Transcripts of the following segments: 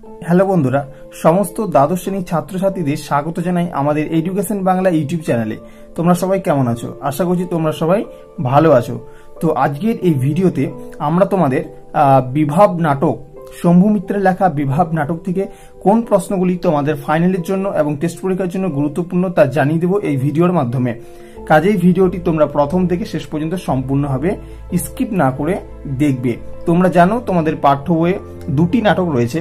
Hello বন্ধুরা, সমস্ত দ্বাদশ শ্রেণীর ছাত্রছাত্রীদের স্বাগত জানাই আমাদের এডুকেশন বাংলা ইউটিউব চ্যানেলে। তোমরা সবাই কেমন আছো? আশা করছি তোমরা সবাই ভালো আছো। তো আজকের এই ভিডিওতে আমরা তোমাদের বিভাব নাটক, শম্ভু মিত্রের লেখা বিভাব নাটক থেকে কোন প্রশ্নগুলি তোমাদের ফাইনালের জন্য এবং টেস্ট পরীক্ষার জন্য গুরুত্বপূর্ণ তা জানিয়ে দেব এই ভিডিওর মাধ্যমে। কাজেই ভিডিওটি তোমরা প্রথম থেকে শেষ পর্যন্ত সম্পূর্ণভাবে স্কিপ না করে দেখবে। তোমরা জানো তোমাদের পাঠ্য বইয়ে দুটি নাটক রয়েছে,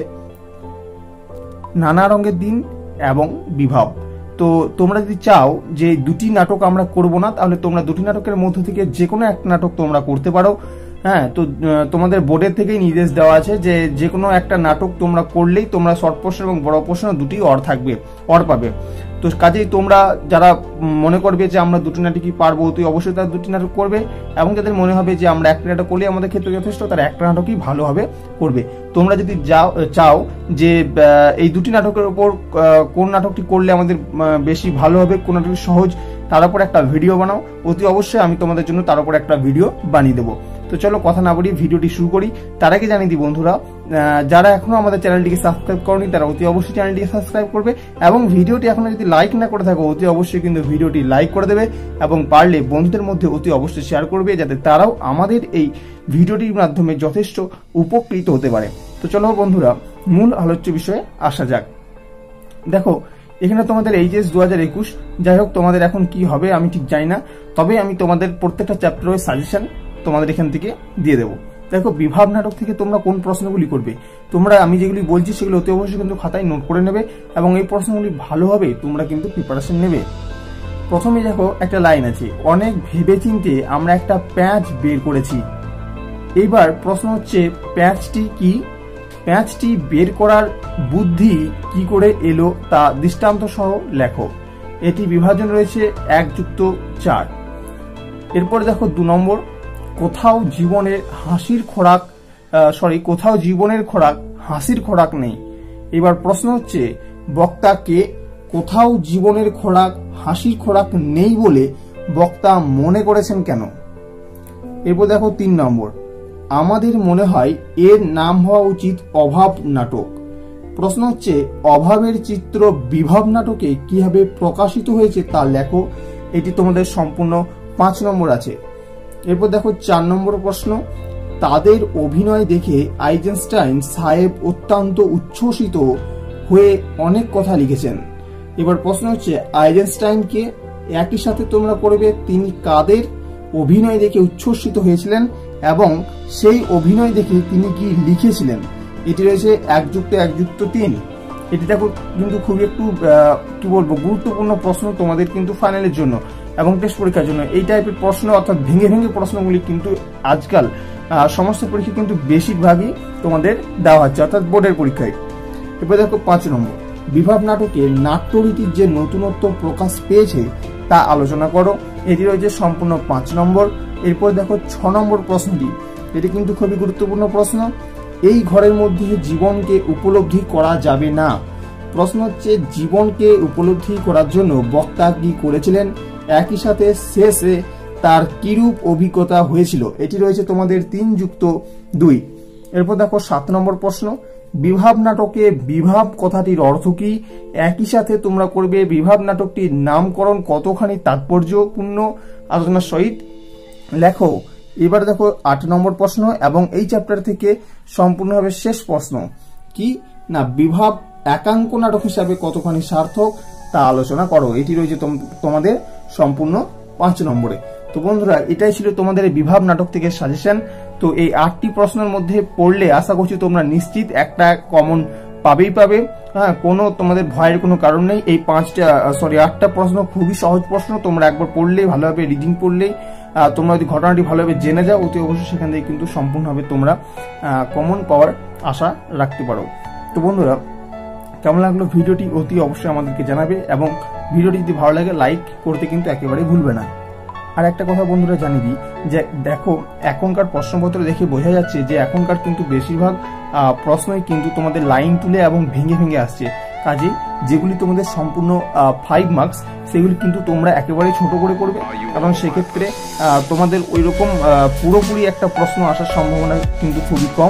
নানা রঙের দিন এবং বিভাব। তো তোমরা যদি চাও যে দুটি নাটক আমরা করব না, তাহলে তোমরা দুটি নাটকের মধ্য থেকে যে কোনো একটা নাটক তোমরা করতে পারো। হ্যাঁ, তো তোমাদের বোর্ডের থেকেই নির্দেশ দেওয়া আছে যে যে কোনো একটা নাটক তোমরা করলেই তোমরা শর্ট প্রশ্ন এবং বড় প্রশ্ন দুটি অর পাবে। তো কাজেই তোমরা যারা মনে করবে যে আমরা দুটি নাটকই পারবো, তুই অবশ্যই তারা দুটি নাটক করবে, এবং যাদের মনে হবে যে আমরা একটা নাটক করলে আমাদের ক্ষেত্রে যথেষ্ট, তারা একটা নাটকই ভালোভাবে করবে। তোমরা যদি চাও যে এই দুটি নাটকের উপর কোন নাটকটি করলে আমাদের বেশি ভালো হবে, কোন নাটকটি সহজ, তার উপর একটা ভিডিও বানাও, অতি অবশ্যই আমি তোমাদের জন্য তার উপর একটা ভিডিও বানিয়ে দেবো। তো চলো কথা না বলি ভিডিওটি শুরু করি। তার আগে জানিয়ে দিই বন্ধুরা, যারা এখনো আমাদের চ্যানেলটিকে সাবস্ক্রাইব করনি তারা অতি অবশ্যই চ্যানেলটিকে সাবস্ক্রাইব করবে, এবং ভিডিওটি এখনো যদি লাইক না করে থাকো অতি অবশ্যই কিন্তু ভিডিওটি লাইক করে দেবে, এবং পারলে বন্ধুদের মধ্যে অতি অবশ্যই শেয়ার করবে, যাতে তারাও আমাদের এই ভিডিওটির মাধ্যমে যথেষ্ট উপকৃত হতে পারে। তো চলো বন্ধুরা, মূল আলোচ্য বিষয়ে আসা যাক। দেখো, এখানে তোমাদের এইচএস 2021, যাই হোক তোমাদের এখন কি হবে আমি ঠিক জানি না, তবে আমি তোমাদের প্রত্যেকটা চ্যাপ্টারের সাজেশন তোমাদের এখান থেকে দিয়ে দেবো। দেখো, বিভাব নাটক থেকে তোমরা কোন প্রশ্নগুলি করবে, তোমরা আমি যেগুলি বলছি সেগুলো অতি অবশ্যই কিন্তু খাতায় নোট করে নেবে, এবং এই প্রশ্নগুলি ভালোভাবে তোমরা কিন্তু প্রিপারেশন নেবে। প্রথমে দেখো একটা লাইন আছে, অনেক ভেবেচিন্তে আমরা একটা প্যাঁচ বের করেছি। এইবার প্রশ্ন হচ্ছে প্যাঁচটি কি, প্যাঁচটি বের করার বুদ্ধি কি করে এলো তা দৃষ্টান্ত সহ লেখো। এটি বিভাজন রয়েছে 1+4। এরপর দেখো 2 নম্বর, কোথাও জীবনের খোরাক হাসির খোরাক নেই। এবার প্রশ্ন হচ্ছে বক্তাকে কোথাও জীবনের খোরাক হাসির খোরাক নেই বলে বক্তা মনে করেছেন কেন। এরপর দেখো 3 নম্বর, আমাদের মনে হয় এর নাম হওয়া উচিত অভাব নাটক। প্রশ্ন হচ্ছে অভাবের চিত্র বিভাব নাটকে কিভাবে প্রকাশিত হয়েছে তা লেখো। এটি তোমাদের সম্পূর্ণ 5 নম্বর আছে। এরপর দেখো 4 নম্বর প্রশ্ন, তাদের অভিনয় দেখে আইজেনস্টাইন সাহেব অত্যন্ত উচ্ছ্বসিত হয়ে অনেক কথা লিখেছেন। এবার প্রশ্ন হচ্ছে আইজেনস্টাইনকে একই সাথে তোমরা করবে তিনি কাদের অভিনয় দেখে উচ্ছ্বসিত হয়েছিলেন, এবং সেই অভিনয় দেখে তিনি কি লিখেছিলেন। এটি রয়েছে 1+1+3। এটি দেখো কিন্তু খুবই একটু কি বলবো গুরুত্বপূর্ণ প্রশ্ন তোমাদের কিন্তু ফাইনালের জন্য এবং টেস্ট পরীক্ষার জন্য। এই টাইপের প্রশ্ন অর্থাৎ ভেঙে ভেঙে প্রশ্নগুলি কিন্তু আজকাল সমস্ত পরীক্ষা কিন্তু বেশিরভাগই তোমাদের দেওয়া হচ্ছে, অর্থাৎ বোর্ডের পরীক্ষায়। এরপর দেখো 5 নম্বর, বিভাব নাটকে নাট্যরীতির যে নতুনত্ব প্রকাশ পেয়েছে তা আলোচনা করো। এটি রয়েছে সম্পূর্ণ 5 নম্বর। এরপর দেখো 6 নম্বর প্রশ্নটি, এটি কিন্তু খুবই গুরুত্বপূর্ণ প্রশ্ন, এই ঘরের মধ্যে জীবনকে উপলব্ধি করা যাবে না। প্রশ্ন হচ্ছে জীবনকে উপলব্ধি করার জন্য বক্তা কি করেছিলেন, একই সাথে শেষে তার কিরূপ অভিজ্ঞতা হয়েছিল। এটি রয়েছে তোমাদের 3+2। এরপর দেখো 7 নম্বর প্রশ্ন, বিভাব নাটকে বিভাব কথাটির অর্থ কি। একই সাথে তোমরা করবে বিভাব নাটকটির নামকরণ কতখানি তাৎপর্যপূর্ণ আলোচনার সহিত লেখো। এবার দেখো 8 নম্বর প্রশ্ন, এবং এই চ্যাপ্টার থেকে সম্পূর্ণভাবে শেষ প্রশ্ন কি না, বিভাব একাঙ্ক নাটক হিসাবে কতখানি সার্থক তা আলোচনা করো। এটি রয়েছে তোমাদের সম্পূর্ণ 5 নম্বরে। তো বন্ধুরা, এটাই ছিল তোমাদের এই বিভাব নাটক থেকে সাজেশন। তো এই 8টি প্রশ্নের মধ্যে পড়লে আশা করছি তোমরা নিশ্চিত একটা কমন পাবে। হ্যাঁ, কোনো তোমাদের ভয়ের কোনো কারণ নেই। এই 8টা প্রশ্ন খুবই সহজ প্রশ্ন, তোমরা একবার পড়লেই ভালোভাবে রিডিং পড়লেই তোমরা যদি ঘটনাটি ভালোভাবে জেনে যাও অতি অবশ্যই সেখান থেকে কিন্তু সম্পূর্ণভাবে তোমরা কমন পাওয়ার আশা রাখতে পারো। তো বন্ধুরা, কেমন লাগলো ভিডিওটি অতি অবশ্যই আমাদেরকে জানাবে, এবং ভিডিওটি যদি ভালো লাগে লাইক করতে কিন্তু একেবারেই ভুলবে না। আর একটা কথা বন্ধুরা জানিয়ে দিই, যে দেখো এখনকার প্রশ্নপত্র দেখে বোঝা যাচ্ছে যে এখনকার কিন্তু বেশিরভাগ প্রশ্নই কিন্তু তোমাদের লাইন তুলে এবং ভেঙে ভেঙে আসছে। কাজে যেগুলি তোমাদের সম্পূর্ণ 5 মার্কস সেগুলি কিন্তু তোমরা একেবারেই ছোট করে করবে, এবং সেক্ষেত্রে তোমাদের ওই রকম পুরোপুরি একটা প্রশ্ন আসার সম্ভাবনা কিন্তু খুবই কম।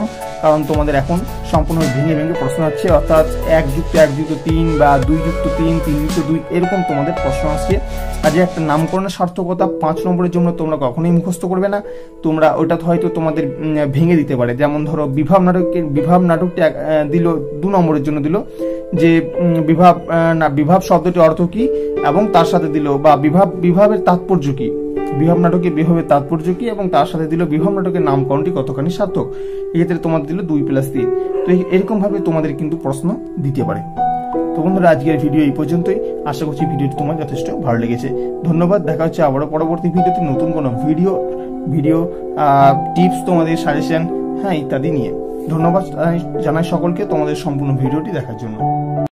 কারণ তোমাদের এখন সম্পূর্ণ ভেঙে ভেঙে প্রশ্ন আসছে, অর্থাৎ 1+1+3 বা 2+3, 3+2 এরকম তোমাদের প্রশ্ন আসছে। কাজে একটা নামকরণের সার্থকতা 5 নম্বরের জন্য তোমরা কখনোই মুখস্থ করবে না, তোমরা ওটা হয়তো তোমাদের ভেঙে দিতে পারে। যেমন ধরো বিভাব নাটকটি দিল 2 নম্বরের জন্য দিল যে বিভাব শব্দটি অর্থ কি এবং তার সাথে দিল বা বিভাবের তাৎপর্য কি, বিভাব নাটকে বিভাবের তাৎপর্য কি এবং তার সাথে দিল বিভাব নাটকের নামকরণটি কতখানি সার্থক। এক্ষেত্রে তোমাদের দিল 2+3। তো এরকম ভাবে তোমাদের কিন্তু প্রশ্ন দিতে পারে। তো বন্ধুরা, আজকের ভিডিও এই পর্যন্তই। আশা করছি ভিডিওটি তোমার যথেষ্ট ভালো লেগেছে। ধন্যবাদ। দেখা হচ্ছে আবারও পরবর্তী ভিডিওতে নতুন কোনো ভিডিও টিপস, তোমাদের সাজেশন ইত্যাদি নিয়ে। ধন্যবাদ জানাই সকলকে তোমাদের সম্পূর্ণ ভিডিওটি দেখার জন্য।